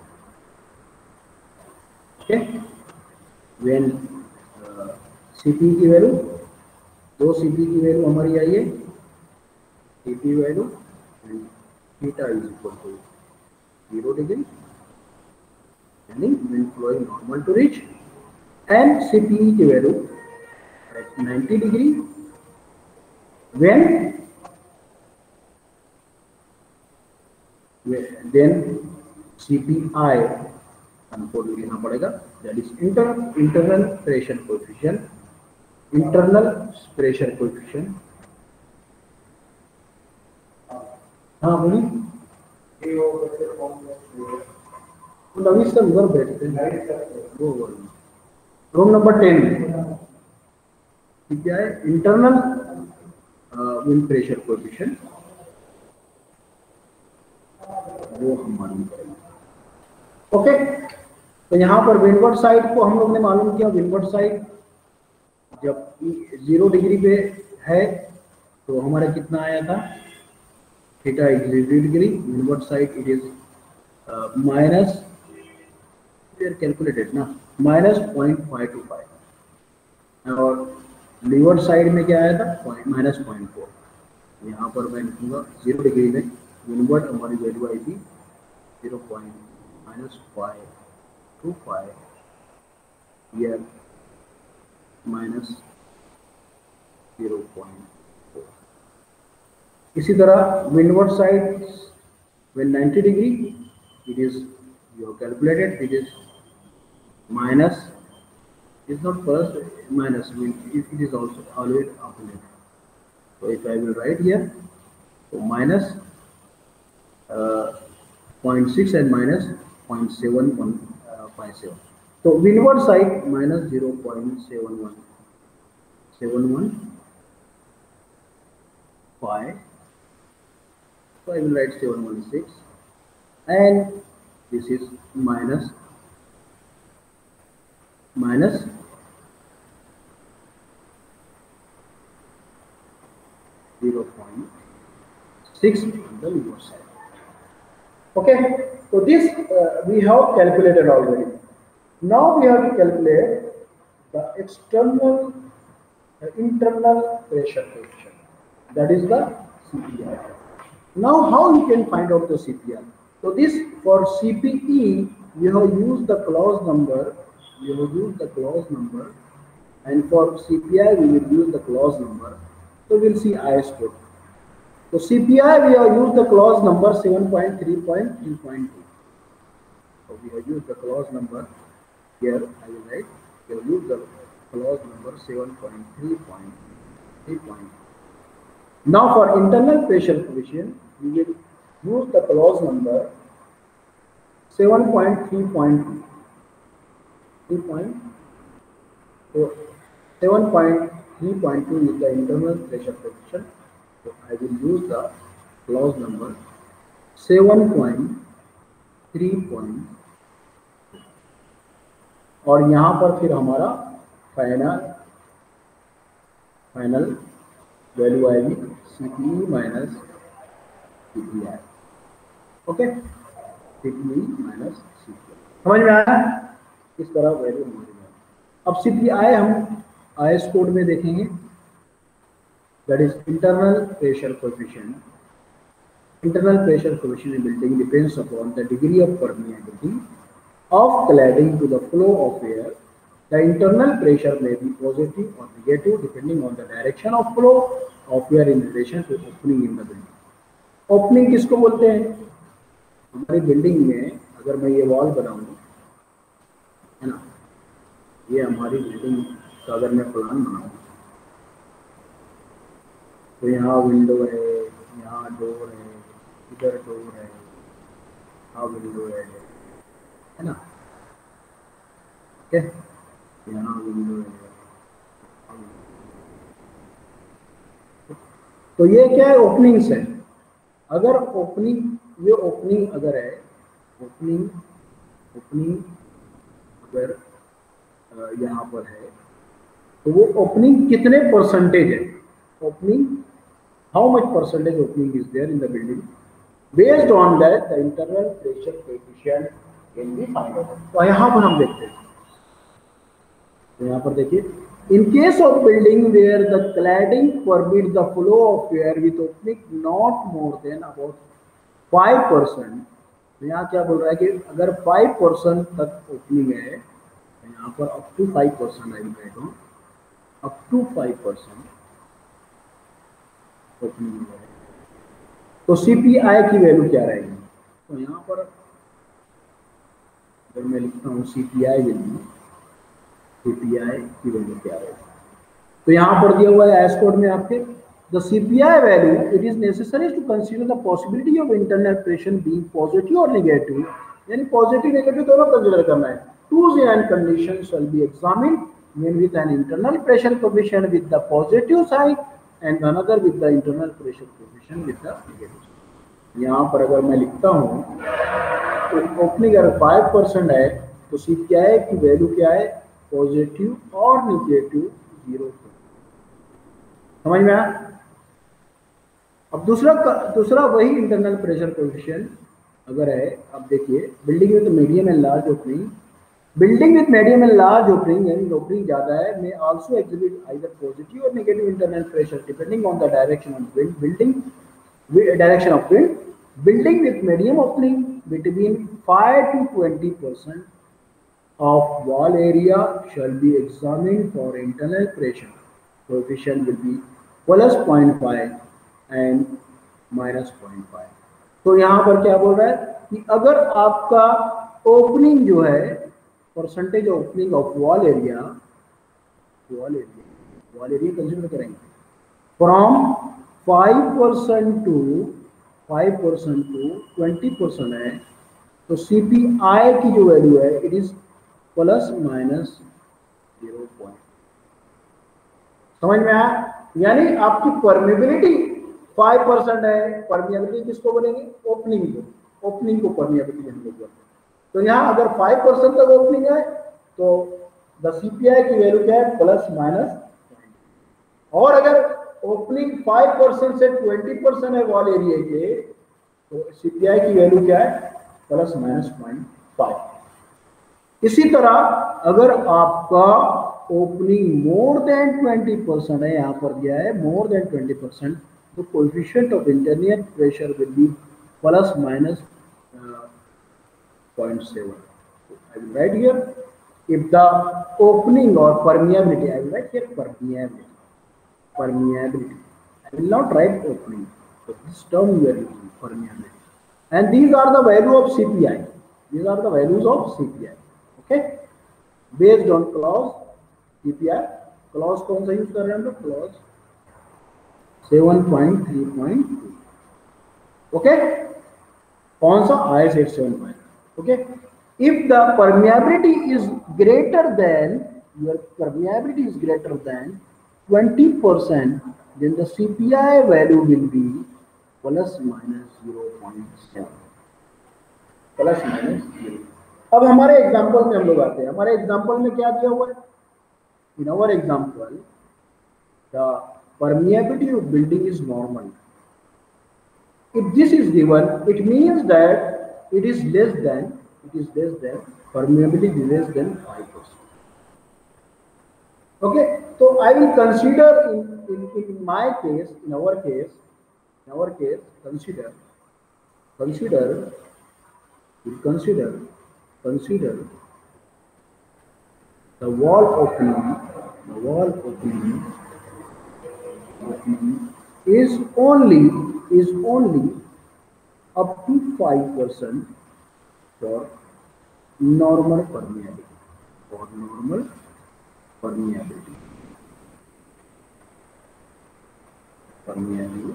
ओके। व्हेन सीपीई की वैल्यू, दो सीपीई की वैल्यू हमारी आई है, C P value and theta is equal to zero degree, meaning when flowing normal to reach, and C P E की value at ninety degree when then C P I हमको लिखना पड़ेगा, that is inter internal pressure coefficient, internal pressure coefficient। हाँ बोलिए, नवीन sir उधर बैठते हैं वो रूम नंबर टेन में, ठीक है। इंटरनल विंड प्रेशर कोएफिशिएंट वो हम मालूम करेंगे, ओके। तो यहाँ पर विंडवर्ड साइड को हम लोग ने मालूम किया। विंडवर्ड साइड जब जीरो डिग्री पे है तो हमारा कितना आया था, theta is zero degree, windward side it is minus, calculated ना, minus point five two five, और लीवर्ड साइड में क्या आया था, माइनस पॉइंट फोर। यहाँ पर मैं लिखूंगा जीरो डिग्री में विंडवर्ड हमारी वैल्यू आई थी zero point minus five two five, year minus zero point four. इसी तरह windward side when ninety degree it is, you have calculated, it is minus, it is not first minus, it is also always opposite. So if I will write here, so minus uh, zero point six and minus zero point seven one five seven. So windward side minus zero point seven one seven one five. So I will write seven one six, and this is minus minus zero point six on the lower side. Okay, so this uh, we have calculated already. Now we have to calculate the external uh, internal pressure coefficient, that is the C P I. Now how we can find out the C P I? So this, for C P E we have used the clause number, we have used the clause number, and for C P I we will use the clause number. So we will see I S code. So C P I we have used the clause number seven point three point three point two. So we have used the clause number here. I will write. We have used the clause number seven point three point three point two. Now for internal pressure coefficient, we will use the clause number seven point three point two. three point two. seven point three point two is the internal pressure coefficient. So I will use the clause number seven point three point two, और यहाँ पर फिर हमारा final final value आएगी C P E minus C P I. Okay, C P E minus C P I. समझ में आया? इस तरह वैल्यू हमारी है. अब C P I हम I S कोड में देखेंगे. That is internal pressure coefficient. Internal pressure coefficient in building depends upon the degree of permeability of cladding to the flow of air. The internal pressure may be positive or negative depending on the direction of flow of air in relation to opening in the building. Opening किसको बोलते हैं? हमारी building में अगर मैं ये wall बनाऊँ, है ना, ये हमारी बिल्डिंग का अगर मैं प्लान बनाऊँ, तो यहाँ विंडो है, यहाँ डोर है, इधर डोर है, यहाँ विंडो है, है ना, ओके, यहाँ विंडो है. तो ये क्या है? ओपनिंग्स है. अगर ओपनिंग, ये ओपनिंग अगर है, ओपनिंग ओपनिंग अगर यहाँ पर है, तो वो ओपनिंग कितने परसेंटेज है? Opening, how much percentage opening is there in the building? Based on that, the internal pressure coefficient can be found out. तो यहाँ पर हम देखते हैं, तो यहाँ पर देखिए, in case of building where the cladding permits the flow of air with opening not more than about five percent, तो यहाँ क्या बोल रहा है कि अगर five percent तक ओपनिंग है, तो यहाँ पर up to five percent आई रहेगा, up to five percent opening है, तो C P I की वैल्यू क्या रहेगी? तो यहाँ पर अगर मैं लिखता हूँ C P I value, C P I की वैल्यू क्या रहेगी? तो यहाँ पर दिया हुआ है एस कोड में आपके, the C P I value, it is necessary to consider the possibility of internal pressure being positive और नेगेटिव, यानी पॉजिटिव नेगेटिव दोनों कंसीडर करना है. Twos and conditions shall be examined, one with an internal pressure coefficient with the positive side and another with the internal pressure coefficient with the negative. यहाँ पर अगर मैं लिखता हूँ, तो ओपनिंग अगर five percent है, तो C P I की वैल्यू क्या है? पॉजिटिव और नेगेटिव जीरो. समझ में आया? अब दूसरा दूसरा वही इंटरनल प्रेशर कोएफिशिएंट अगर है, अब देखिए, building with medium and large opening, building with medium and large opening, यानी ओपनिंग ज्यादा है, may also exhibit either positive और negative internal pressure depending on the direction of wind. Building direction of wind, building with medium opening between five to twenty percent of wall area shall be examined for internal pressure. Coefficient will be plus zero point five and minus zero point five. तो यहाँ पर क्या बोल रहा है कि अगर आपका ओपनिंग जो है, percentage opening of wall area, wall area wall area consider करेंगे from five percent to five percent to twenty percent है, तो C P I की जो वैल्यू है, it is plus minus zero point समझ में आया? यानी आपकी परमेबिलिटी फाइव परसेंट है। परमिएबिलिटी किसको बोलेंगे? ओपनिंग को। ओपनिंग को परमिएबिलिटी हम लोग बोलते हैं। तो यहाँ अगर फाइव परसेंट तक ओपनिंग है तो द सीपीआई की वैल्यू क्या है? Plus minus. और अगर ओपनिंग फाइव परसेंट से ट्वेंटी परसेंट है वॉल एरिया के, तो सीपीआई की वैल्यू क्या है? Plus minus point five. इसी तरह अगर आपका opening more than twenty percent है, यहां पर दिया है मोर देन ट्वेंटी परसेंट, तो coefficient of internal pressure will be plus minus zero point seven. I will write here if the opening or permeability, I will write here permeability. Permeability. I will not write opening. So this term we are using permeability. And these are the value of C P I. These are the values of C P I. Okay. Based on clause C P I. Clause कौन सा use कर रहे हैं हम लोग? Clause seven point three point two. Okay. कौन सा? I S eight seven five. Okay, if the permeability is greater than, your permeability is greater than twenty percent, then the C P I value will be plus minus zero point seven. Plus minus zero. अब हमारे example में हम लोग आते हैं। हमारे example में क्या दिया हुआ है? In our example, the permeability of building is normal. If this is given, it means that it is less than, it is less than, permeability is less than five percent. Okay, so I will consider in, in, in my case, in our case, in our case, consider, consider, we'll consider, consider the wall opening, the wall opening, opening is only, is only up to five percent for normal permeability, for normal permeability, permeability.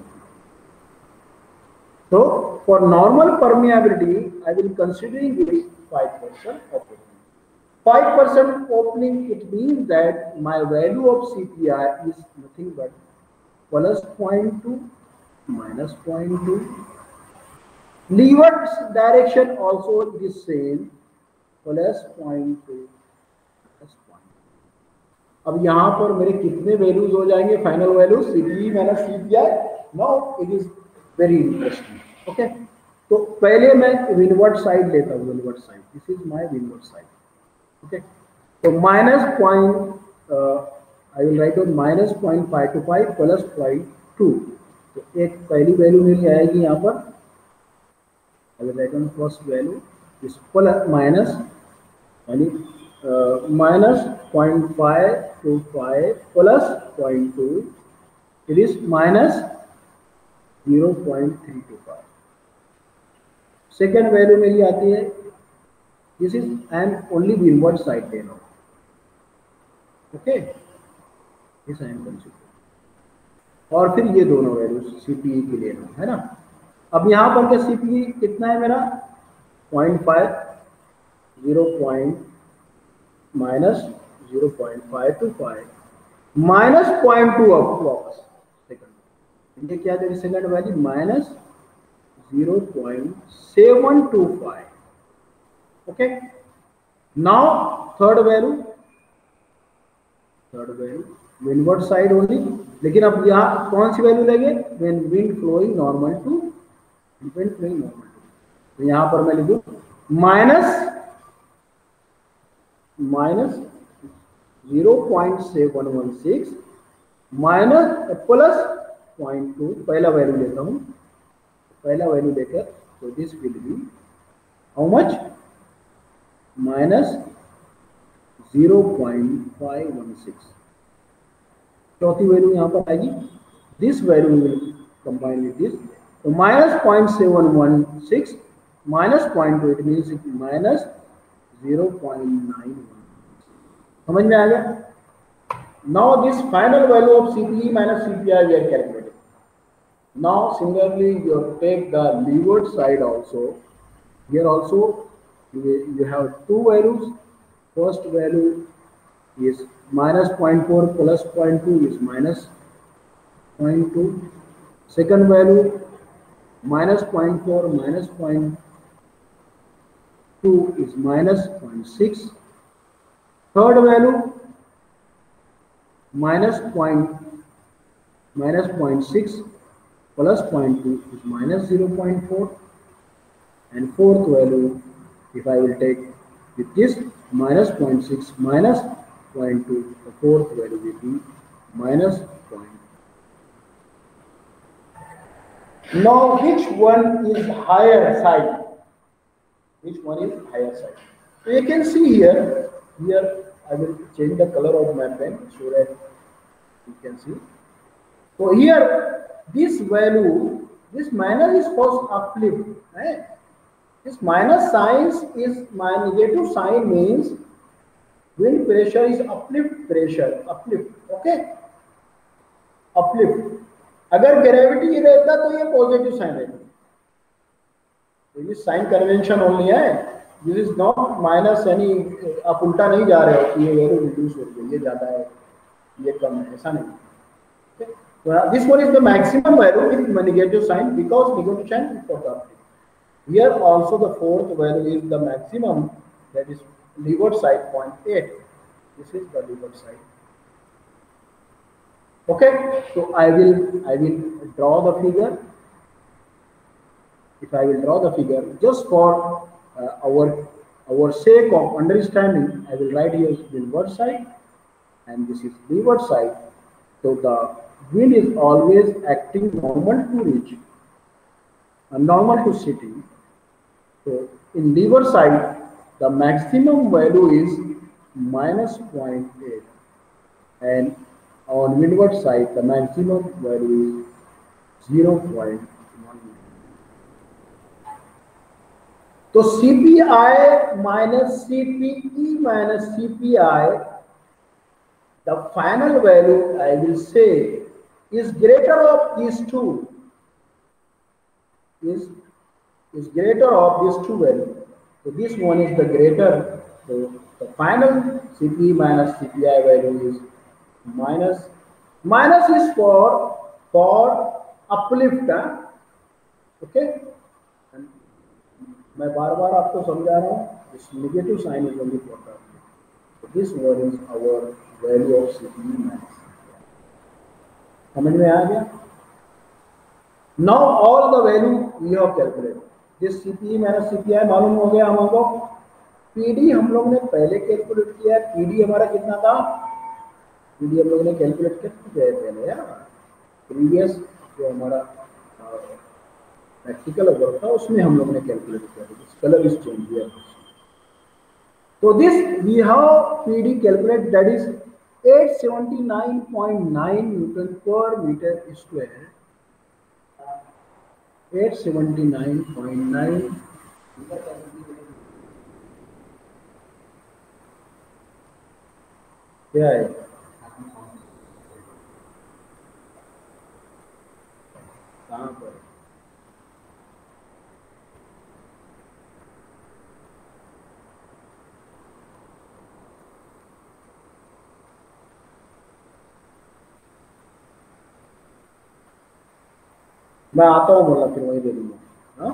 So for normal permeability, I will considering it five percent opening. five percent opening, it means that my value of C P I is nothing but plus zero point two, minus zero point two. Leeward direction also the same, plus zero point two, plus zero point two. अब यहाँ पर मेरे कितने values हो जाएंगे? Final values CPE minus CPI. Now it is very interesting. Okay, तो पहले मैं विंडवर्ड साइड लेता हूँ. Windward side, this is my windward side. Okay, तो minus point I will write on minus point five two five plus point two. तो एक पहली value मेरी आएगी यहाँ पर. I will write on first value is plus minus, यानी minus zero point five to five plus zero point two, it is minus zero point three two five. Second value मेरी आती है, this is I am only windward side ले रहा हूँ. Okay, this I am considering. और फिर ये दोनों वैल्यूज सीपीई के लिए है ना. अब यहाँ पर क्या सीपीई कितना है मेरा? Point five, zero point minus zero point five two five minus point two of वापस सेकंड. ये क्या देगी second value? Minus zero point seven two five. Okay, now third value, third value windward side only. लेकिन अब यहाँ कौन सी value लेंगे? When wind flowing normal to wind flowing normal to. तो यहाँ पर मैं लिखूँ minus minus zero point seven one six minus plus point two. पहला वैल्यू लेता हूँ, पहला वैल्यू लेकर, तो this will be how much? Minus zero point five one six. चौथी वैल्यू यहाँ पर आएगी. This value will combine with this. तो minus point seven one six minus point two, it means minus zero point nine one. समझ में आ गया? Now this final value of CPE minus CPI we are calculating. Now similarly you take the leeward side also. Here also you, you have two values. First value is minus zero point four plus zero point two is minus zero point two. Second value minus zero point four minus zero point two is minus zero point six. Third value minus point minus zero point six plus zero point two is minus zero point four, and fourth value, if I will take with this minus zero point six minus zero point two, the fourth value will be minus zero point two. Now which one is higher side? Which one is higher side? So you can see here, here I will change the color of my pen so that you can see. So here this value, this minus is for uplift, right? This minus sign is, my negative sign means wind pressure is uplift pressure, uplift, okay? Uplift. अगर gravity रहता तो ये positive sign रहता. This sign convention only है. This is not minus any, आप उल्टा नहीं जा रहे हो कि ये वैल्यू रिड्यूस हो गई, ये ज्यादा है, ये कम है, ऐसा नहीं. Okay? So this one is the maximum value with negative sign because negative sign is for the uplift. Here also the fourth value is the maximum, that is leeward side zero point eight. This is the leeward side. Okay, so I will I will draw the figure. If I will draw the figure just for uh, our our sake of understanding, I will write here windward side and this is leeward side. So the wind is always acting normal to reach, uh, normal to sitting. So in leeward side, the maximum value is minus zero point eight, and on windward side, the maximum value is zero point one. So C P I minus C P E minus C P I, the final value I will say is greater of these two. Is is greater of these two values. So this one is the greater. So the final C P E minus C P I value is minus. Minus is for for uplift. Okay. And मैं बार बार आपको समझा रहा हूँ. This negative sign is only for the uplift. So this one is our value of C P E minus. समझ में आ गया? Now all the value we have calculated. This C P E minus C P I मालूम हो गया हमको. P D हम लोग ने पहले कैलकुलेट किया है. P D हमारा कितना था? P D हम लोग ने कैलकुलेट कर चुके हैं पहले यार. प्रीवियस जो हमारा प्रैक्टिकल वर्क था उसमें हम लोग ने कैलकुलेट किया. This colour is change here. So this we have P D calculate, that is eight seventy-nine point nine Newton per meter square. eight seventy-nine point nine क्या है? कहाँ पर? मैं आता हूँ बोला फिर वही दे दूंगा.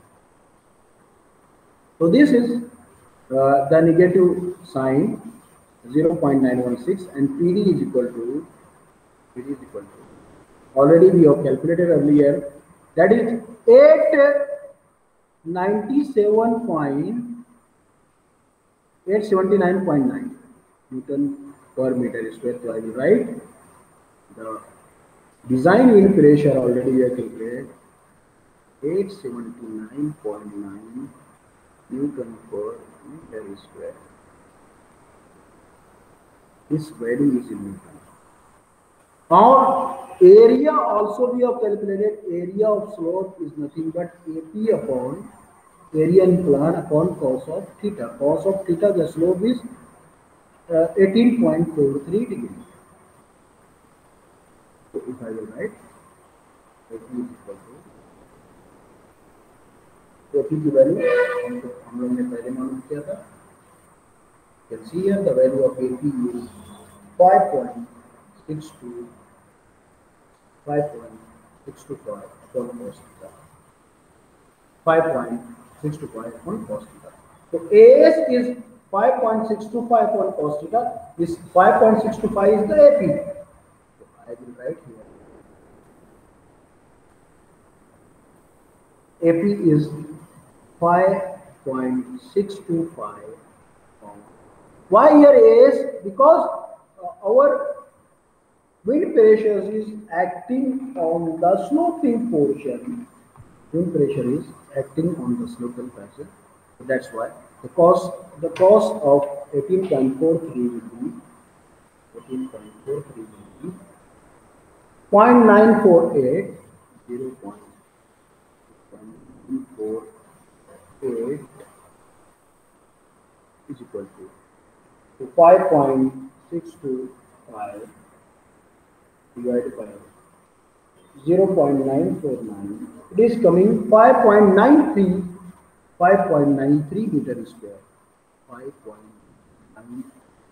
So this is uh, the negative sign zero point nine one six and P D is equal to P D is equal to already we have calculated earlier, that is eight ninety-seven point eight seventy-nine point nine Newton per meter square. So I will write the design wind pressure already we have calculated eight seventy-nine point nine Newton per meter square. This value is in Newton. Now area also we have calculated. Area of slope is nothing but A P upon area in plan upon cos of theta. Cos of theta, the slope is uh, eighteen point four three degrees. So if I will write A P is equal to A P की value हम हम लोग ने पहले मालूम किया था You can see here the value of A P is five point six two five point six two five upon cos theta. five point six two five on cos theta. So A S is five point six two five on cos theta. This five point six two five is the A P. So I will write here. A P is five point six two five. Why here A S? Because uh, our wind pressure is acting on the sloping portion. Wind pressure is acting on the sloping passage. So that's why the cost the cost of eighteen point four three will be eighteen point four three will be zero point nine four eight zero point nine four eight is equal to so five point six two five divided by zero point nine four nine. It is coming five point nine three five point nine three meter square. five point nine.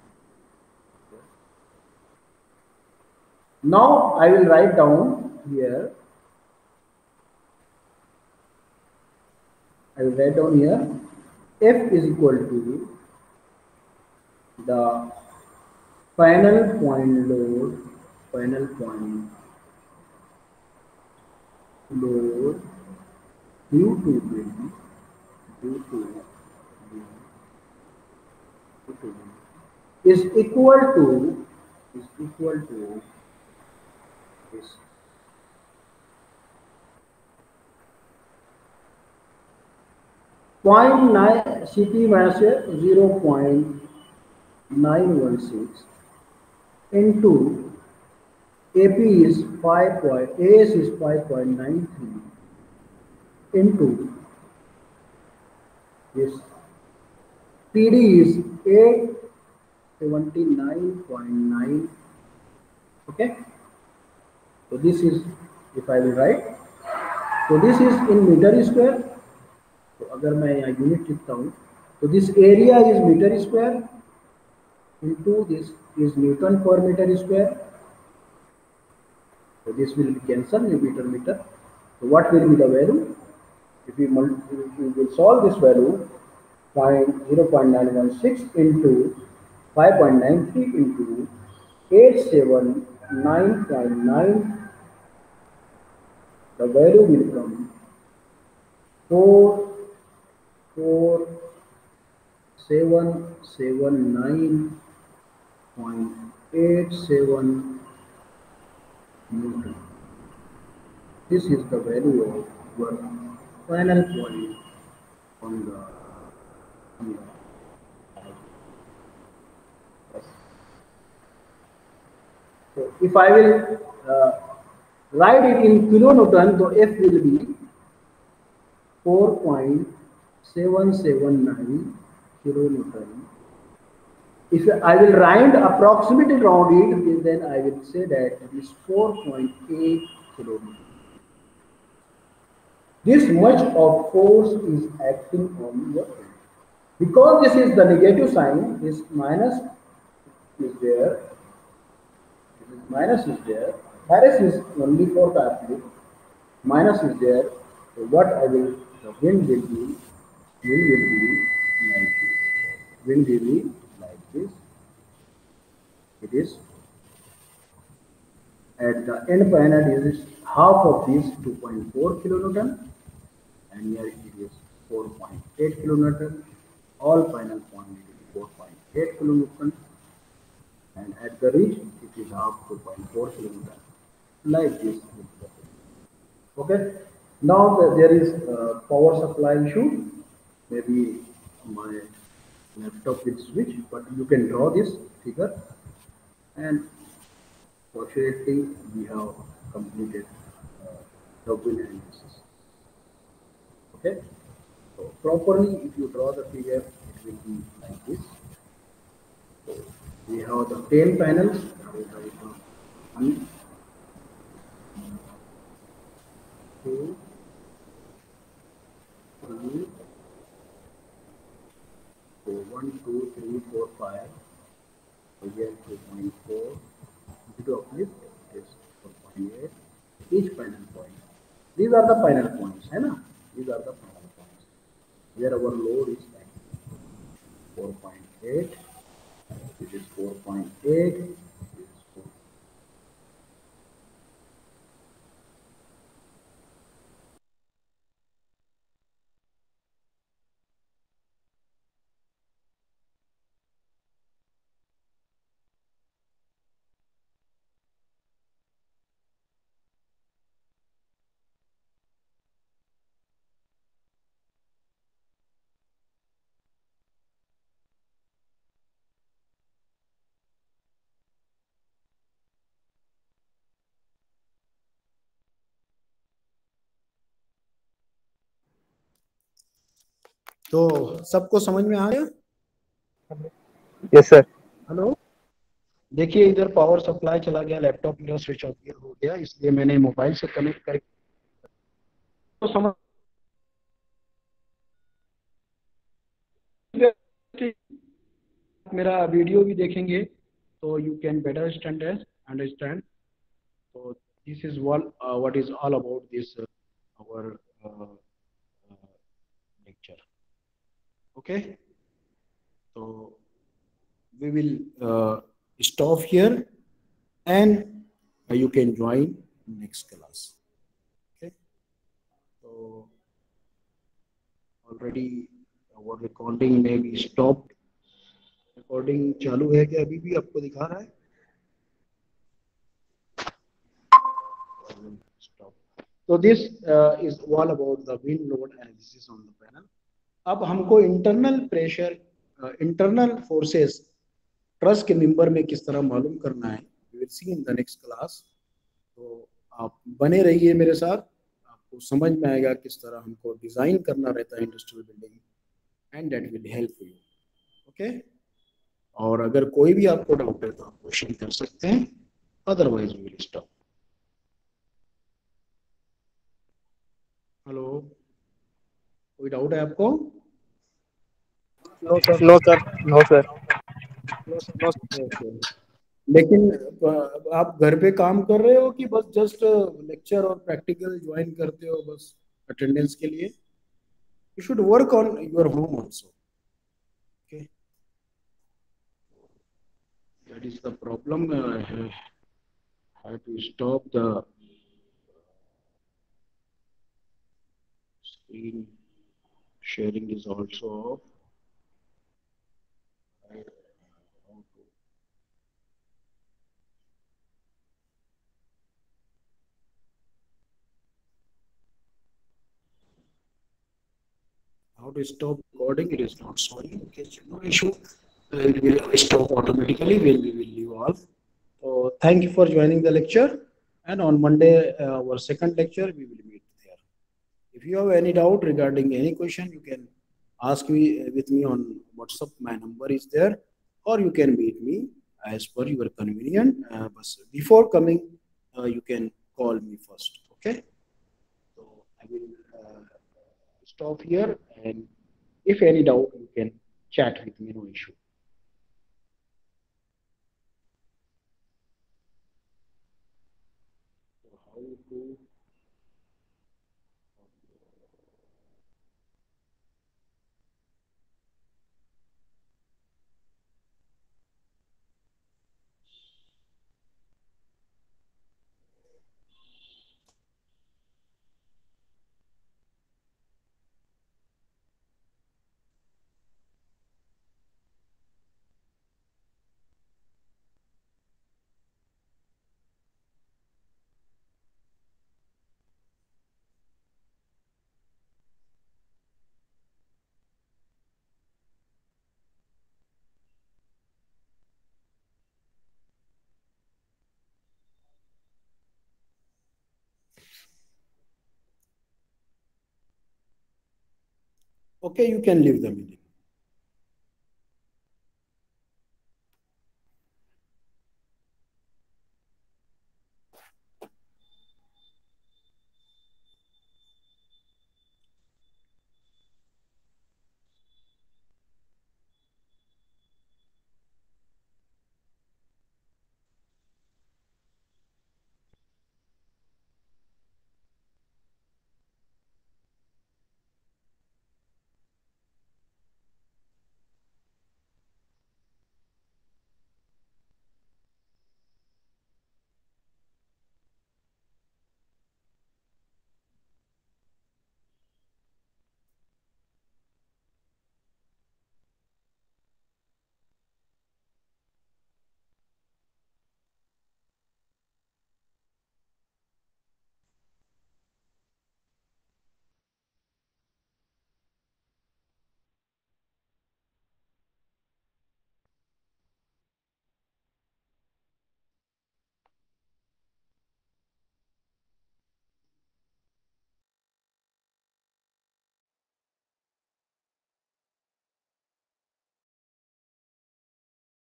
Now I will write down here. I will write down here. F is equal to the final point load. Final point load due to wind due to wind due to wind is equal to is equal to this point nine C P minus zero point nine one six into A P is five point A S is five point nine three into this P D is eight seventy-nine point nine. Okay, so this is if I will write, so this is in meter square. तो अगर मैं यहाँ unit लिखता हूँ तो this area is metre square into this is Newton per meter square. So this will be cancelled meter meter. So what will be the value? If we, if we will solve this value, find zero point nine one six into five point nine three into eight seven nine point nine, the value will come four four seven seven nine point eight seven Newton. This is the value of your final point on the, on the so if I will uh, write it in kilonewton, so F will be four point seven seven nine kilonewton. If I will round approximately round it, then I will say that it is four point eight kilonewton. This much of force is acting on your hand. Because this is the negative sign, this minus is there, this minus is there, minus is only for the applique, minus is there, so what I will, the wind will be, wind will be like this, wind will be like this, it is, at the end panel it is half of this two point four kilonewton, and here it is four point eight kilonewton, all final point it is four point eight kilonewton, and at the ridge it is half two point four kilonewton, like this. Okay, now the, there is a power supply issue, maybe my laptop will switch, but you can draw this figure, and fortunately we have completed uh, the wind analysis. Okay, so properly if you draw the figure, it will be like this. So we have the ten panels. One, two, three, so one, two, three, four, five. Here two point four. Due to uplift, it is four point eight. Each final point. These are the final points, है ना? These are the final points. Where our load is like four point eight. This is four point eight. This is four. तो सबको समझ में आ गया? Yes sir. Hello, देखिए इधर पावर सप्लाई चला गया, लैपटॉप मेरा स्विच ऑफ हो गया, इसलिए मैंने मोबाइल से कनेक्ट कर तो समझ मेरा वीडियो भी देखेंगे तो you can better understand understand So this is what uh, what is all about this uh, our uh, uh, lecture. Okay, so we will uh, stop here, and uh, you can join next class. Okay, so already our recording may be stopped. Recording चालू है क्या? अभी भी आपको दिखा रहा है? Stop. So this uh, is all about the wind load analysis on the panel. अब हमको internal pressure, internal forces truss के मेंबर में किस तरह मालूम करना है, we will see in the next class. तो आप बने रहिए मेरे साथ, आपको समझ में आएगा किस तरह हमको डिजाइन करना रहता है industrial building, and that will help you. Okay, और अगर कोई भी आपको डाउट है तो आप क्वेश्चन कर सकते हैं, otherwise we will stop. Hello, कोई डाउट है आपको? No sir. No sir. No sir. No sir. Okay, लेकिन अ, आप घर पे काम कर रहे हो कि बस जस्ट लेक्चर और प्रैक्टिकल ज्वाइन करते हो बस अटेंडेंस के लिए? You should work on your home also. Okay, that is the problem. I have to stop the screen sharing is also off. I- how to- how to stop recording? It is not showing. Okay, no issue. Uh, It will stop automatically when we will leave off. So thank you for joining the lecture. And on Monday, uh, our second lecture, we will meet there. If you have any doubt regarding any question, you can ask me with me on WhatsApp. My number is there, or you can meet me as per your convenient. Uh, but before coming, uh, you can call me first. Okay. So I will uh, stop here, and if any doubt, you can chat with me. No issue. So how to okay, you can leave the meeting.